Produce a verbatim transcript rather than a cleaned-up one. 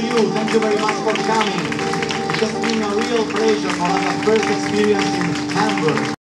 you. Thank you very much for coming. It has been a real pleasure for us, a first experience in Hamburg.